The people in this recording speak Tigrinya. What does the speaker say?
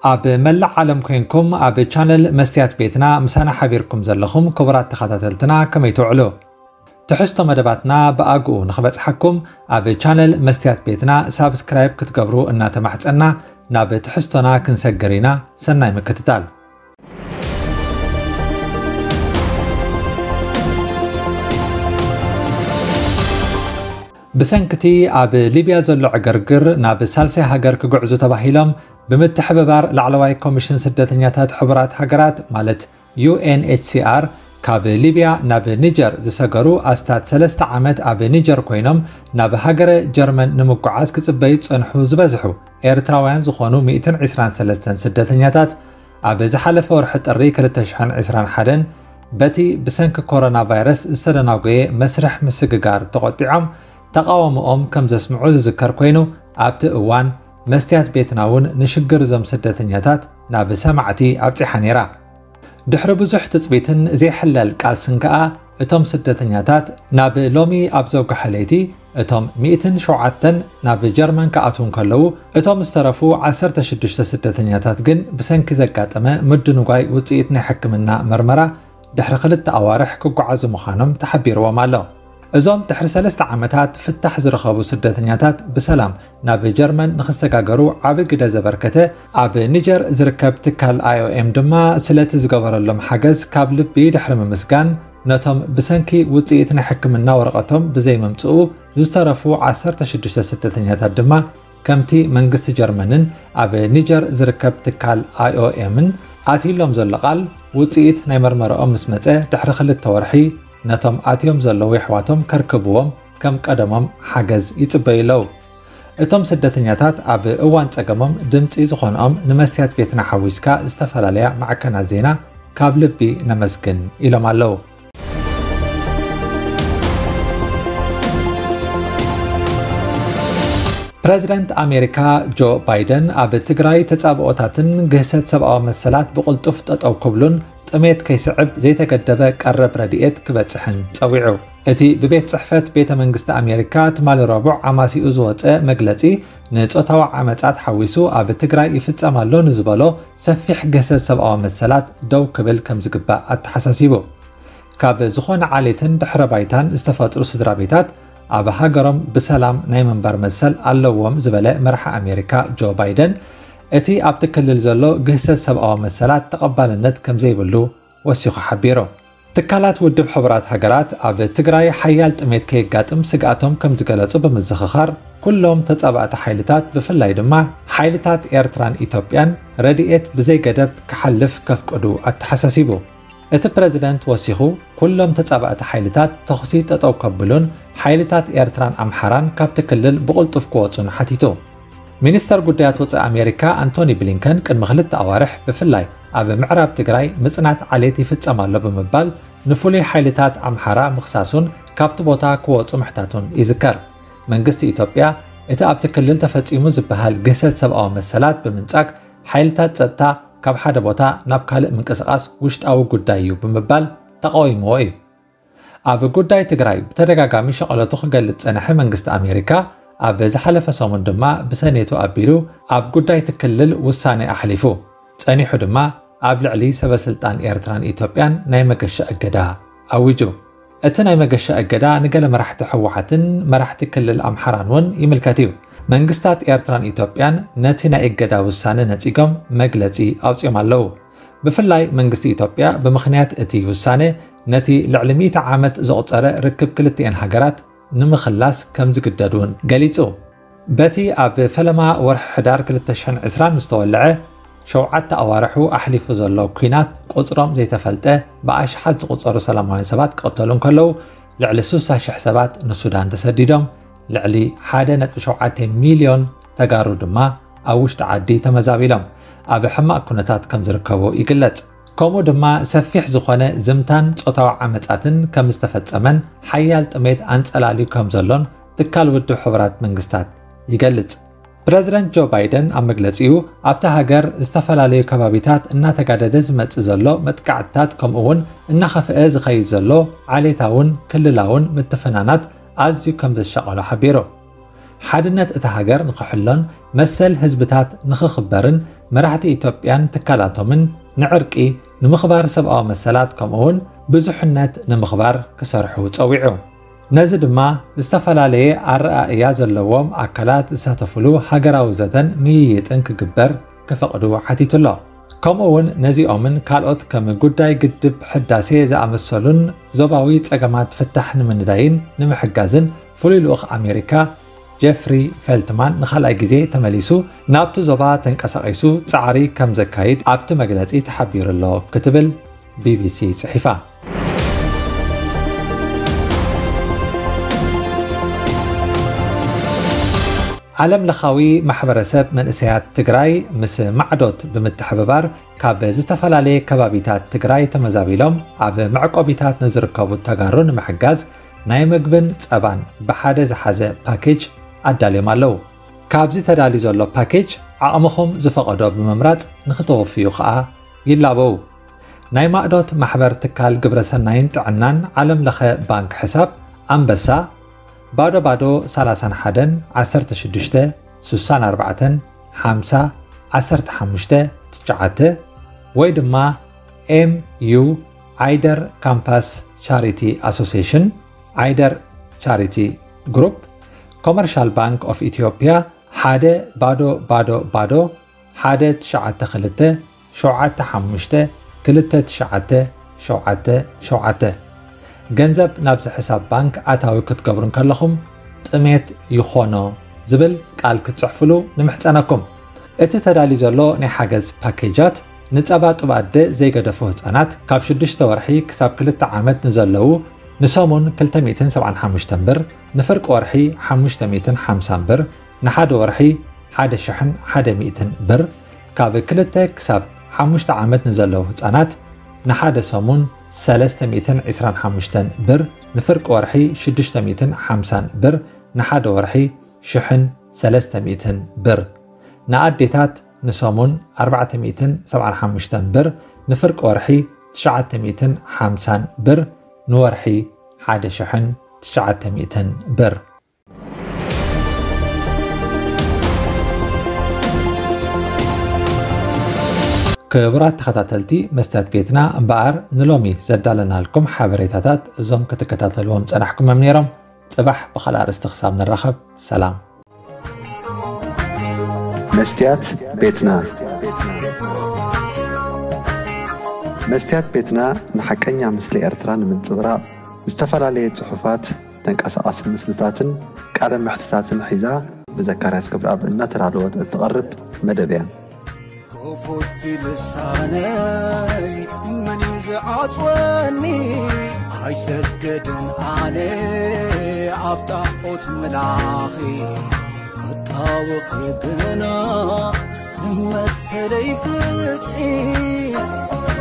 ኣብ መላእ ዓለም ኮይንኩም ኣብ ቻነል መስትያት ቤትና ምሳና ሓቢርኩም ዘለኹም ክቡራት ተኸታተልትና ከመይ ትውዕሉ ትሕዝቶ መደባትና ብኣግኡ ንኽበጽሐኩም ኣብ ቻነል መስትያት ቤትና ሳብስክራይብ ክትገብሩ እናተማሕጸና ናብ ትሕዝቶና ክንሰግር ኢና ሰናይ ምክትታል بسنكتي ኣብ ሊብያ ዘሎ ዕገርግር ናብ ሳልሳይ ሃገር ክጉዕዙ ተባሂሎም ብምትሕብባር ላዕለዋይ ኮሚሽን ስደተኛታት ሕቡራት ሃገራት ማለት UNHCR ካብ ሊብያ ናብ ኒጀር ዝሰገሩ ኣስታት 3 ዓመት ኣብ ኒጀር ኮይኖም ናብ ሃገረ ጀርመን ንምጓዓዝ ክጽበዩ ጸንሑ ዝበዝሑ ኤርትራውያን ዝኾኑ 123 ስደተኛታት ኣብ ዝሓለፈ ወርሒ ጥሪ 2021 በቲ ብሰንኪ ኮሮና ቫይረስ ዝተደናጎየ መስርሕ ምስግጋር ተቆጢዖም ተቃወሞኦም ከም ዘስምዑ ዝዝከር ኮይኑ ኣብቲ እዋን መስትያት ቤትናውን ንሽግር ዞም ስደተኛታት ናብ ሰማዕቲ ኣብፂሓ ነይራ ድሕሪ ብዙሕ ትጽቢትን ዘይሕለል ቃልስን ከዓ እቶም ስደተኛታት ናብ ሎሚ ኣብ ዘውግሐ ለይቲ እቶም 107 ናብ ጀርመን ከኣትውን ከለዉ እቶም ዝተረፉ 16 ስደተኛታት ግን ብሰንኪ ዘጋጠመ ምድንጓይ ውፅኢት ናይ ሕክምና ምርመራ ድሕሪ 2 ኣዋርሕ ክጓዓዙ ምዃኖም ተሓቢርዎም ኣሎ እዞም ድሕሪ 3 ዓመታት ፍታሕ ዝረኸቡ ስደተኛታት ብሰላም ናብ ጀርመን ንኽሰጋገሩ ዓብ ግደ ዘበርከተ ኣብ ኒጀር ዝርከብ ትካል ኣትዮም ድማ ስለቲ ዝገበረሎም ሓገዝ ካብ ልቢ ድሕሪ ምምስጋን ነቶም ብሰንኪ ውፅኢት ናይ ሕክምና ወረቐቶም ብዘይመምጽኡ ዝተረፉ 16 ስደተኛታት ድማ ከምቲ መንግስቲ ጀርመንን ኣብ ኒጀር ዝርከብ ትካል ኣትዮምን ኣትሎም ዘሎ ቃል ውፅኢት ናይ መርመራኦም ምስ መጸ ድሕሪ 2 ወርሒ ነቶም ኣትዮም ዘለዉ ኣሕዋቶም ከርክብዎም ከም ቀደሞም ሓገዝ ይጽበዩለው እቶም ስደተኛታት ኣብ እዋን ጸገሞም ድምጺ ዝኾኖም ንመስትያት ቤትና ሓዊስካ ዝተፈላለያ ማዕከናት ዜና ካብ ልቢ ነመስግን ኢሎም ኣለዉ ፕሬዚደንት ኣሜሪካ ጆ ባይደን ኣብ ትግራይ ተጻብኦታትን ግህሰት ሰብኣዊ መሰላት ብቕልጡፍ ጠጠው ክብሉን ጥሜት ከይስዕብ ዘይተገደበ ቀረብ ረድኤት ክበጽሕን ጸዊዑ እቲ ብቤት ጽሕፈት ቤተ መንግስቲ ኣሜሪካ ትማሊ ረቡዕ ዓማሲኡ ዝወፀ መግለጺ ንጾታዊ ዓመጻት ሓዊሱ ኣብ ትግራይ ይፍጸማሎ ንዝበሎ ሰፊሕ ግህሰት ሰብኣዊ መሰላት ደው ክብል ከም ዝግባእ ኣተሓሳሲቡ ካብ ዝኾነ ዓሌትን ድሕረ ባይታን ዝተፈጥሩ ስድራ ቤታት ኣብ ሃገሮም ብሰላም ናይ መንበር መሰል ኣለዎም ዝበለ መርሓ ኣሜሪካ ጆ ባይደን እቲ ኣብቲ ክልል ዘሎ ግህሰት ሰብኣዊ መሰላት ተቐባልነት ከም ዘይብሉ ወሲኹ ሓቢሩ ትካላት ውድብ ሕቡራት ሃገራት ኣብ ትግራይ ሓያል ጥሜት ከየጋጥም ስግኣቶም ከም ዝገለጹ ብምዝኽኻር ኩሎም ተጻባእቲ ሓይልታት ብፍላይ ድማ ሓይልታት ኤርትራን ኢትዮጵያን ረድኤት ብዘይገደብ ክሓልፍ ከፍቅዱ ኣተሓሳሲቡ እቲ ፕሬዚደንት ወሲኹ ኩሎም ተጻባእቲ ሓይልታት ተኽሲ ጠጠው ከብሉን ሓይልታት ኤርትራን ኣምሓራን ካብቲ ክልል ብቕልጡፍ ክወፁን ሓቲቱ ሚኒስተር ጉዳያት ወፃኢ ኣሜሪካ አንቶኒ ብሊንከን ቅድሚ 2 ኣዋርሕ ብፍላይ ኣብ ምዕራብ ትግራይ ምጽናት ዓሌት ይፍጸማሎ ብምባል ንፍሉይ ሓይልታት ኣምሓራ ምኽሳሱን ካብቲ ቦታ ክወፁ ምሕታቱን ይዝከር መንግስቲ ኢትዮጵያ እቲ ኣብቲ ክልል ተፈጺሙ ዝበሃል ግህሰት ሰብኣዊ መሰላት ብምንጻግ ሓይልታት ጸጥታ ካብ ሓደ ቦታ ናብ ካልእ ምንቅስቓስ ውሽጣዊ ጉዳይ እዩ ብምባል ተቃዊምዎ እዩ ኣብ ጉዳይ ትግራይ ብተደጋጋሚ ሸቐለቱ ክገልጽ ጸንሐ መንግስቲ ኣሜሪካ ኣብ ዝሓለፈ ሰሙን ድማ ብሰኔቱ ኣቢሉ ኣብ ጉዳይ ትክልል ውሳኔ ኣሕሊፉ ጸኒሑ ድማ ኣብ ልዕሊ ሰበስልጣን ኤርትራን ኢትዮጵያን ናይ መገሻ እገዳ ኣዊጁ እቲ ናይ መገሻ እገዳ ንገለ መራሕቲ ሕወሓትን መራሕቲ ክልል ኣምሓራን እውን ይምልከት እዩ መንግስታት ኤርትራን ኢትዮጵያን ነቲ ናይ እገዳ ውሳነ ነጺጎም መግለጺ ኣውፅኦም ኣለዉ ብፍላይ መንግስቲ ኢትዮጵያ ብምኽንያት እቲ ውሳነ ነቲ ልዕሊ 100 ዓመት ዘቑፀረ ርክብ ክልቲአን ሃገራት ንምኽላስ ከም ዝግደዱን ገሊጹ በቲ ኣብ ፈለማ ወርሒ ሕዳር 2020 ምስተወልዐ 7 ኣዋርሑ ኣሕሊፉ ዘሎ ኩናት ቁጽሮም ዘይተፈልጠ ብኣሽሓት ዝቑጸሩ ሰላማውያን ሰባት ክቕተሉን ከለዉ ልዕሊ 60,000 ሰባት ንሱዳን ተሰዲዶም ልዕሊ 1.7 ሚልዮን ተጋሩ ድማ ኣብ ውሽጢ ዓዲ ተመዛቢሎም ኣብ ሕማቕ ኩነታት ከም ዝርከቡ ይግለጽ ከምኡ ድማ ሰፊሕ ዝኾነ ዝምታን ጾታዊ ዓመጻትን ከም ዝተፈጸመን ሓያል ጥሜት አንጸላልዩ ከም ዘሎን ትካል ውድብ ሕቡራት መንግስታት ይገልጽ ፕሬዚደንት ጆ ባይደን ኣብ መግለጺኡ ኣብታ ሃገር ዝተፈላለዩ ከባቢታት እናተጋደደ ዝመጽእ ዘሎ መጥቃዕትታት ከምኡውን እናኸፍአ ዝኸይድ ዘሎ ዓሌታውን ክልላውን ምትፍናናት ኣዝዩ ከም ዘሸቐሎ ሓቢሩ ሓድነት እቲ ሃገር ንኽሕሎን መሰል ህዝብታት ንኽኽበርን መራሕቲ ኢትዮጵያን ትካላቶምን ንዕርቂ ንምኽባር ሰብኣዊ መሰላት ከምኡውን ብዙሕነት ንምኽባር ክሰርሑ ፀዊዑ ነዚ ድማ ዝተፈላለየ ኣረኣእያ ዘለዎም ኣካላት ዝሳተፍሉ ሃገራዊ ዘተን ምይይጥን ክግበር ክፈቕዱ ሓቲቱሎ ከምኡውን ነዚኦምን ካልኦት ከም ጉዳይ ግድብ ሕዳሴ ዝኣመሰሉን ዞባዊ ፀገማት ፍታሕ ንምንዳይን ንምሕጋዝን ፍሉይ ልኡኽ ኣሜሪካ ጀፍሪ ፌልትማን ንኻልኣይ ግዜ ተመሊሱ ናብቲ ዞባ ተንቀሳቒሱ ፃዕሪ ከም ዘካይድ ኣብቲ መግለፂ ተሓቢሩሎ ክትብል ቢቢሲ ጽሒፋ ዓለም ለኻዊ ማሕበረሰብ መንእሰያት ትግራይ ምስ ማዕዶት ብምትሕብባር ካብ ዝተፈላለየ ከባቢታት ትግራይ ተመዛቢሎም ኣብ መዕቆቢታት ንዝርከቡ ተጋሩ ንምሕጋዝ ናይ ምግብን ጸባን ብሓደ ዝሓዘ ፓኬጅ ኣዳልዮም ኣለዉ ካብዚ ተዳልዩ ዘሎ ፓኬጅ ዓቕምኹም ዝፈቐዶ ብምምራፅ ንኽተወፍዩ ከዓ ይላበው ናይ ማዕዶት ማሕበር ትካል ግብረሰናይን ጥዕናን ዓለም ለኸ ባንክ ሕሳብ ኣንበሳ ባዶ ባዶ 31 16 64 50 15 9 ወይ ድማ MU አይደር ካምፓስ ቻሪቲ አሶሲዬሽን አይደር ቻሪቲ ግሩፕ ኮመርሻል ባንክ ኦፍ ኢትዮጵያ ሓደ ባዶ ባዶ ባዶ 192 75 2977 ገንዘብ ናብዚ ሕሳብ ባንክ ኣታዊ ክትገብሩን ከለኹም ጥሜት ይኾኖ ዝብል ቃል ክትጽሕፍሉ ንምሕፀነኩም እቲ ተዳልዩ ዘሎ ናይ ሓገዝ ፓኬጃት ንጸባ ጡባደ ዘይገደፉ ህፃናት ካብ 6 ወርሒ ክሳብ 2 ዓመት ንዘለዉ ንሰሙን 275 ብር ንፍርቂ ወርሒ 550 ብር ንሓደ ወርሒ 1100 ብር ካብ 2 ክሳብ 5 ዓመት ንዘለዉ ህፃናት ንሓደ ሰሙን 325 ብር ንፍርቂ ወርሒ 650 ብር ንሓደ ወርሒ 1300 ብር ንኣዴታት ንሰሙን 475 ብር ንፍርቂ ወርሒ 950 ብር ንወርሒ 1900 ብር ክቡራት ተኸታተልቲ መስትያት ቤትና እምበኣር ንሎሚ ዘዳለናልኩም ሓበሬታታት እዞም ክትከታተልዎም ፀናሕኩም ነይሮም ጽባሕ ብኻልእ ኣርእስቲ ክሳብ ንራኸብ ሰላም መስትያት ቤትና መስትያት ቤትና ንሓቀኛ ምስሊ ኤርትራ ንምንጽብራቕ ዝተፈላለየ ጽሑፋት ተንቀሳቓሲ ምስልታትን ቃለ ምሕትታትን ሒዛ ብዘካርያስ ገብረኣብ እናተዳለወት እትቐርብ መደብ እያ كفوت لساني من يزعصوني هاي سجدن علي عبطاقوت ملاخي كطاوخي قنا مسلي فتحي